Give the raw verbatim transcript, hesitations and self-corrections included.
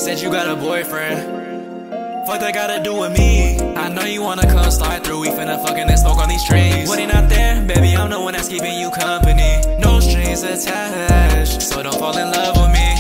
said you got a boyfriend. Fuck that gotta do with me. I know you wanna come slide through. We finna fucking and smoke on these trees. When he not there, baby, I'm the one that's keeping you company. No strings attached, so don't fall in love with me.